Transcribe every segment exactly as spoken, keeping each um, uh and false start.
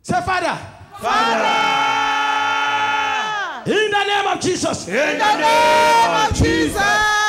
Say, Father. Father. In the name of Jesus. In the name of Jesus.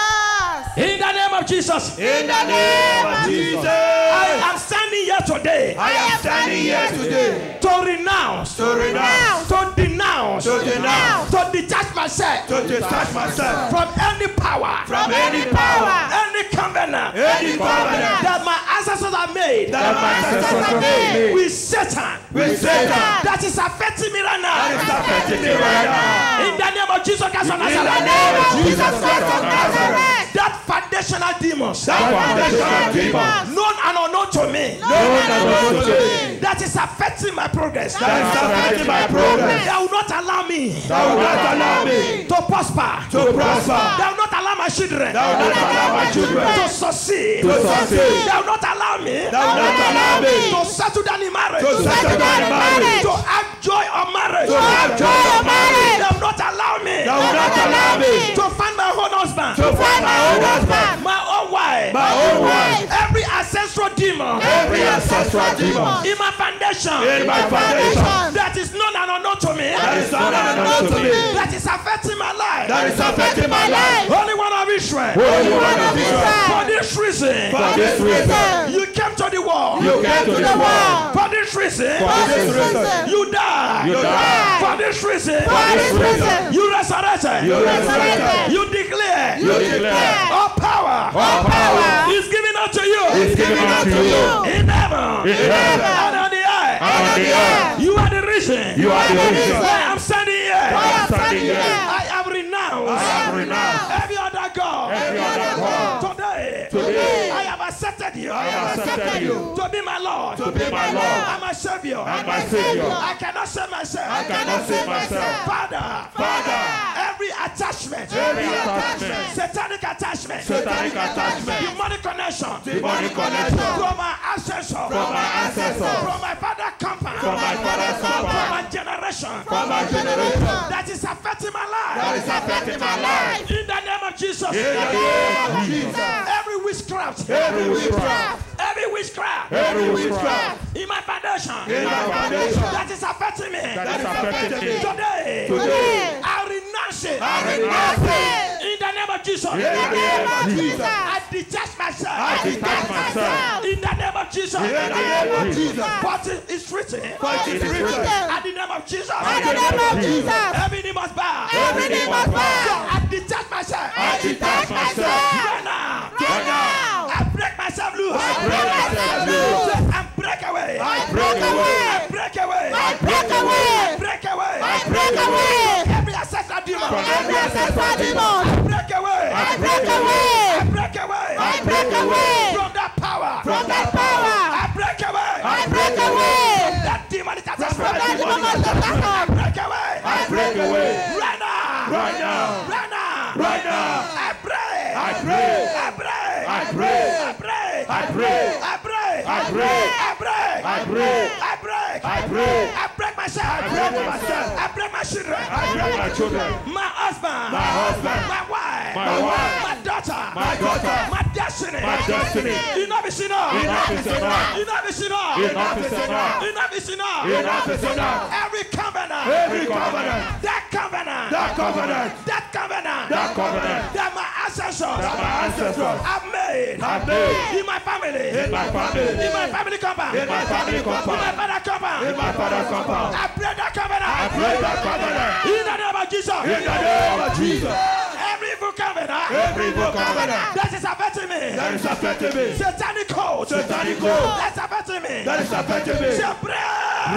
In the name of Jesus. In the name of Jesus. I am standing here today. I am standing here today. To renounce. To renounce. To denounce. To denounce. To detach myself. To detach myself. From any power. From any power. Any covenant. Any covenant. That my ancestors have made. That my ancestors have made. With Satan. With Satan. That is affecting me right now. That is affecting me right now. In the name of Jesus Christ of Nazareth. In the name of Jesus Christ of Nazareth. That foundational demons. That foundational demons. Known and unknown to me. Known and unknown to me. That is affecting my progress. That is affecting my progress. That will not allow me. That will not allow me. To prosper. To prosper. That will not allow my children. That will not allow my children. To succeed. To succeed. That will not allow me. That will not allow me. To settle down in marriage. To settle down in marriage. To have joy of marriage. To have joy of marriage. That will not allow me. That will not allow me. To find my own husband. To find my own husband. My own wife. My own wife. Every ancestral demon. Every ancestral demon. In my foundation. In my foundation. That is known and unknown to me. That is known and unknown to me. That is affecting my life. That is affecting my life. Holy One of Israel. Holy One of Israel. For this reason. For this reason. You came to the world. You came to the world. For this reason. For this reason. You died. You died. For this reason. For this reason. You resurrected. You resurrected. You declare. You declare. All power. All power. Is given unto you. Is given unto you. In heaven. In heaven. And on the earth. And on the earth. You are the reason. You are the reason. I am standing here. I am standing here. I have renounced. I have renounced. Every other God. Every other God. Today. Today. I have accepted you. I have accepted you. To be my Lord. To be my Lord. And my Savior. And my Savior. I cannot save myself. I cannot save myself. Father. Father. Every attachment. Every attachment. Satanic attachment. Satanic attachment. Demonic connection. Demonic connection. From my ancestors. From my ancestors. From my father compound. From my father's compound. From my generation. From my generation. That is affecting my life. That is affecting my life. In the name of Jesus. In the name of Jesus. Every witchcraft. Every witchcraft. Every witchcraft. Every witchcraft. In my foundation. In my foundation. That is affecting me. That is affecting me. Today. Today. I renounce it. I renounce it. In the name of Jesus. In the name of Jesus. I detach myself. I detach myself. In the name of Jesus. In the name of Jesus. What is written? What is written? At the name of Jesus. At the name of Jesus. Every knee must bow. Every knee must bow. So I detach myself. I detach myself. Right now. Right now. I break myself loose. I break myself loose. I break away. I break away. I break away. I break away. I break away. I break away. Every ancestral demon. From every ancestral demon. I break away. I break away. I break away. I break away. From that power. From that power. I break away. I break away. From that demonic attachment. From that demonic attachment. I break away. I break away. Right now. Right now. Right now. Right now. I pray. I pray. I pray. I pray. I pray. I pray. I pray. I pray. I break. I break. I break. I break. I break myself. I break myself. I break my children. I break my children. My husband. My husband. My wife. My wife. My daughter. My daughter. My destiny. My destiny. Enough is enough. Enough is enough. Enough is enough. Enough is enough. Enough is enough. Enough is enough. Every covenant. Every covenant. That covenant. That covenant. That covenant. That covenant. That my ancestors. That my ancestors have made. Have made. In my family. In my family. In my family compound. In my family compound. In my father compound. In my father's compound. I break that covenant. I break that covenant. In the name of Jesus. In the name of Jesus. Every evil covenant. Every evil covenant. That is affecting me. That is affecting me. Satanic code. Satanic code. That's affecting me. That is affecting me. Say break.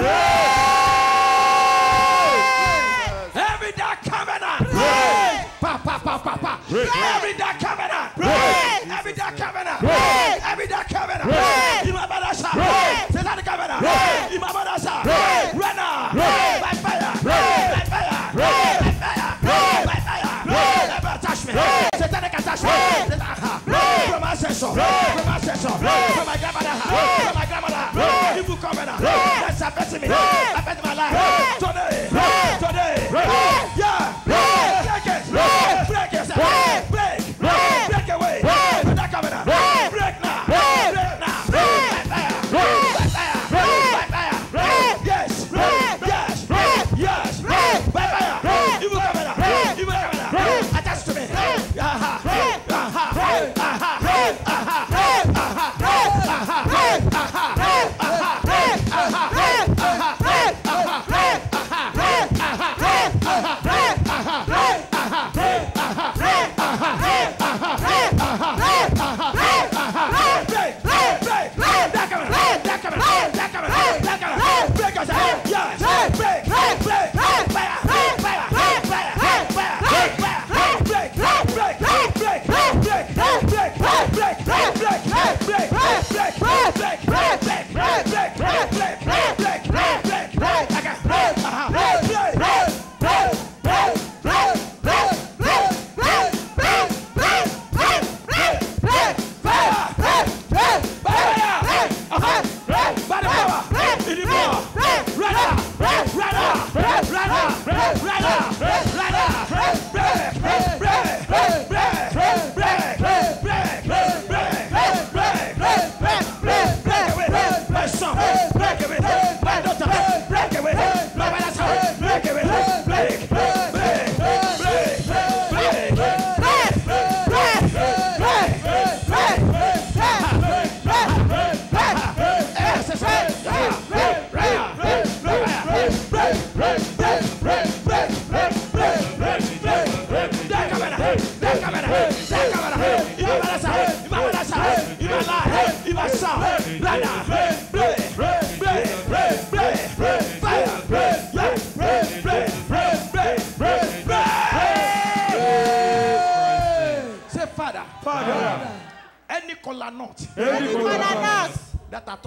Every dark covenant. Break. Pa pa pa pa pa. Break. Every dark covenant. Break. Every dark covenant. Break. Every dark covenant. Break. In my father's house. Break. Satanic covenant. Break. In my father's house. Break. Right now. Break. By fire. Break. By fire. Break. By fire. Break. By fire. Break. Every attachment. Break. Satanic attachment. Break. From my ancestor. Break. From my ancestor. Break. From my grandmother. Break. From my grandmother. Break. Evil covenant. Break. That's affecting me. Break. Affecting my life. Break. Today. Break. Today. Break. Yeah. Break. Break it. Break. Break it. Break. Break. Break. Break away. Break. From that covenant. Break. Break now. Break. Break now. Break. By fire. Break. By fire. Break. By fire. Break. Yes. Break.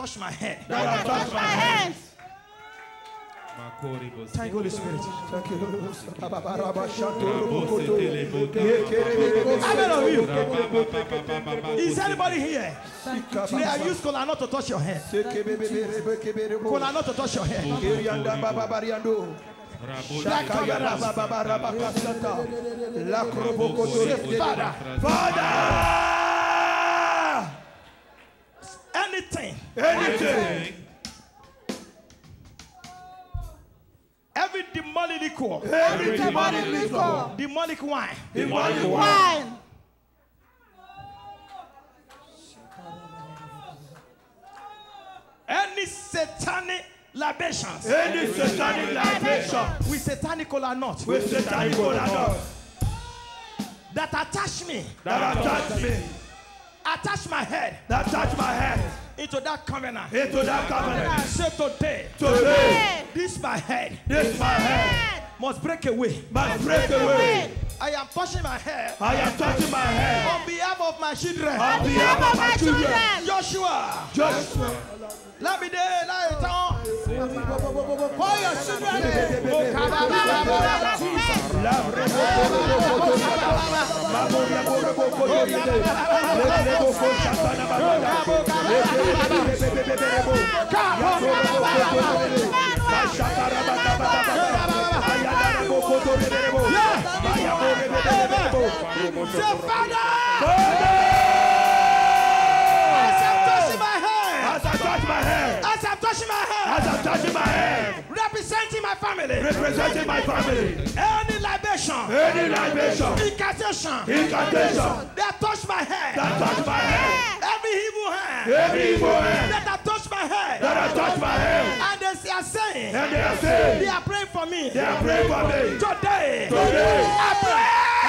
touched my head. That have touched my hands. Thank you, Holy Spirit. Thank you, Lord. How many of you? Is anybody here? They have used cola not to touch your head. Cola not to touch your head. Father, Father, anything, Anything. every demonic liquor, Every demonic liquor. demonic wine, Demonic wine. Wine. any satanic libations, Any satanic libation. with satanic cola not, With satanic cola that attach me, that attach me. attach my head That touch my head. into that covenant. Into that I covenant. say today, Today. this my head This my head. must break away. Must break away. I am touching my head I am touching my head. on behalf of my children. On behalf of my children. Joshua, Just let me there, let it on. For your children. Say, Father, as I'm touching my head, as I touch my head. as I'm touching my head, As I'm touching my head. representing my family, Representing my family. any libation, Any libation. incantation, Incantation. that touch my head, That touch my head. every evil hand Every evil hand. that have touched my head, That has touched my head. and they are saying, And they are saying. they are praying for me. They are praying for me. Today, Today. I pray.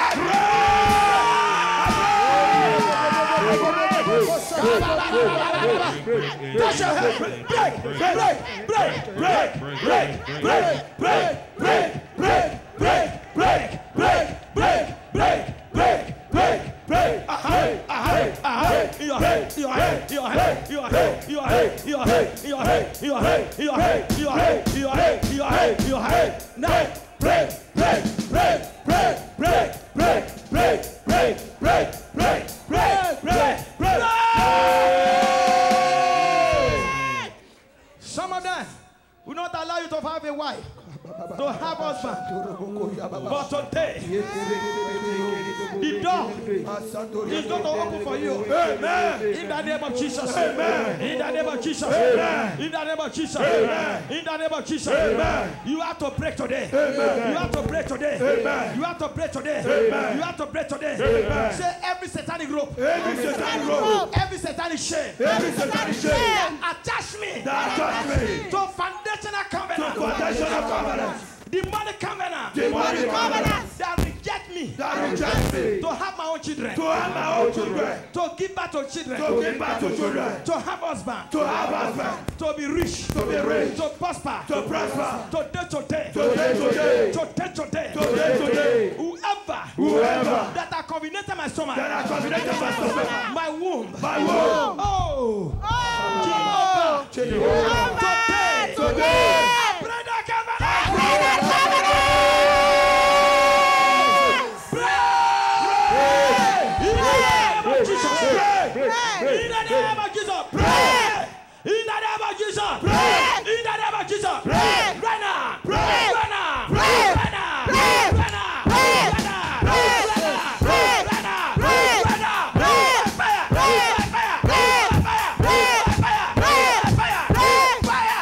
Touch your head. Break, break, break, break, break, break, break, break, break, break, break, break, break, break, break, break, break, break. Aha, aha, aha. Your head, your head, your head, your head, your head, your head, your head, your head, your head, your head, your head, your head, your head. Now, break, break, break, break, break, break, break, break, break, break, break, break, break. Some of them will not allow you to have a wife, to have husband. But today, the door is going to open for you. Amen. In the name of Jesus. Amen. In the name of Jesus. Amen. In the name of Jesus. Amen. In the name of Jesus. Amen. You have to break today. Amen. You have to break today. Amen. You have to break today. Amen. You have to break today. Amen. Say every satanic rope. Every satanic rope. Every satanic chain. Every satanic chain. Attach me That touch me. to foundational covenant. To foundational covenant. Demonic covenant. Demonic covenant. That reject me. That reject me. To have my own children. To have my own children. To give back to children. To give back to children. To have husband. To have husband. To be rich. To be rich. To prosper. To prosper. Today, today. Today, today. Today, today. Today, today. Whoever. Whoever. That are covenanted my stomach. That are covenanted my stomach. My womb. My womb. Oh. Oh. Jehovah. Today. Today. I pray that covenant. Pray that covenant. In the name of Jesus, pray. In the name of Jesus, pray. In the name of Jesus, pray. Right now, pray. Right now, pray. Right now, pray. Right now, pray. Right now, pray. Right now, pray. Right now, pray. Fire, fire, fire, fire, fire, fire, fire, fire, fire,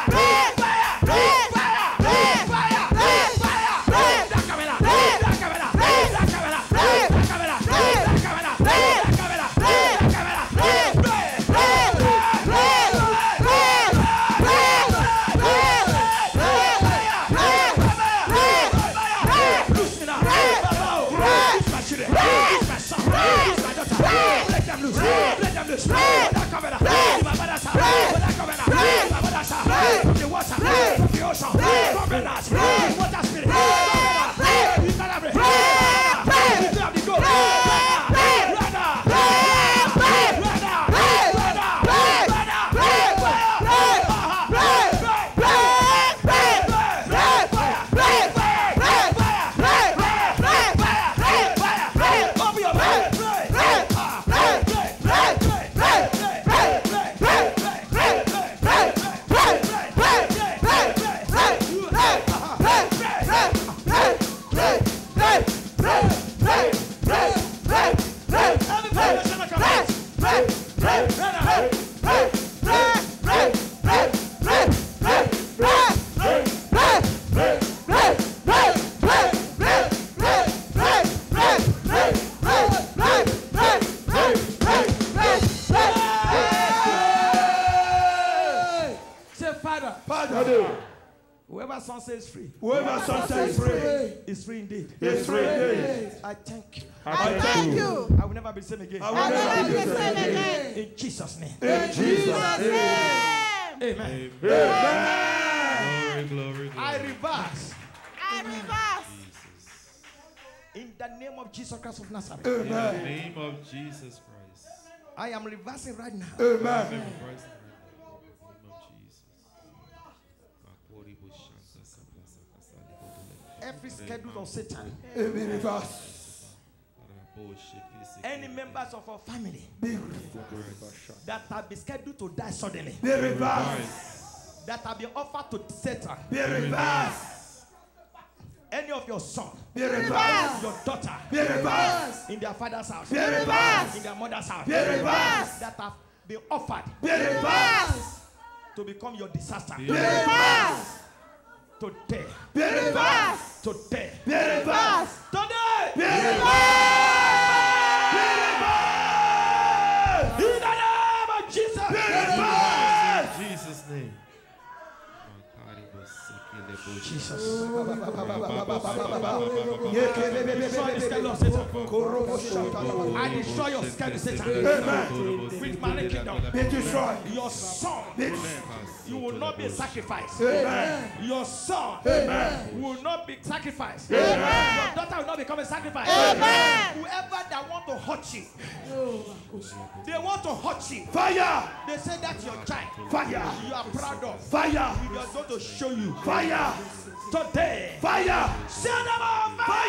fire, fire, fire. That camera, that camera, that camera, that camera, that camera, that camera. Right Whoever son says free Whoever son says free is free indeed. is free indeed. I thank you. I thank you. I will never be the same again. I will I will never never be be the the same same again. again. In Jesus' name. In Jesus' name. Name. Amen. Amen. Glory, glory, glory. I reverse. I reverse. Jesus. In the name of Jesus Christ of Nazareth. In the Amen. name of Jesus Christ. I am reversing right now. Amen. Amen. Christ, in the name of Jesus. Every schedule of Satan, Amen. Reverse. any members of our family Be that have been scheduled to die suddenly, Be reversed. that have been offered to Satan, Be reversed. any of your son, Be reversed. your daughter, Be reversed. in their father's house, Be reversed. in their mother's house, Be reversed. that have been offered Be reversed. to become your disaster, Be reversed. today, Be reversed. today, Be reversed. today, Be reversed. in the name of Jesus, Be reversed. In Jesus' name. Jesus. I destroy your schedule, Satan. Amen. With my kingdom, Be destroyed. your son, Be you will not be sacrificed. Amen. Your son Amen. will not be sacrificed. Amen. Your daughter will not become a sacrifice. Amen. Whoever that want to hurt you, they want to hurt you. Fire. They say that's your child. Fire. You are proud of. Fire. We are going to show you Fire. today. Fire. Send them on fire.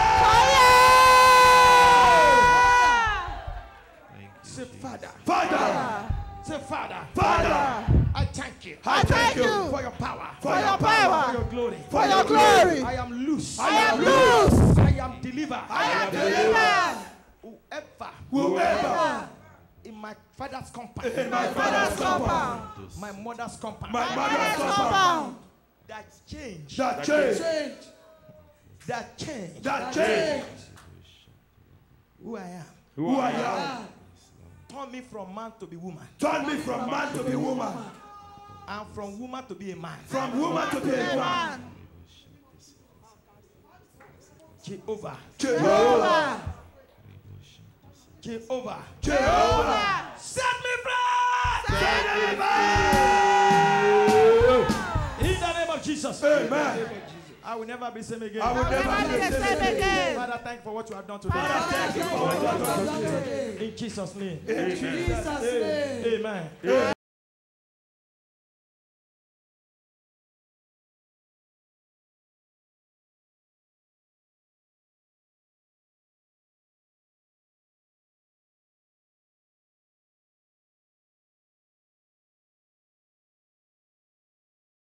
Thank you, Say, Father. Father. Say, Father. Father. I thank you I thank you for your power, For your your for power, your glory. for your glory. I am loose. I am loose. I am delivered. I am delivered. Whoever Whoever in my father's compound, in my father's compound, my mother's compound, my mother's Mother's compound, compound. that change, that change, that change, that change, who I am, who I am, turn me from man to be woman, turn me from man to be woman, and from woman to be a man. from woman to be a man. Jehovah, Jehovah, Jehovah, Jehovah, set me free set me free. in the name of Jesus. Amen. I will never be the same again. I will never Never be be the the same same again. again. Father, thank you for what you have done today. Father, Thank you for what you have done today. In Jesus' name. In Jesus' name. Amen. Amen.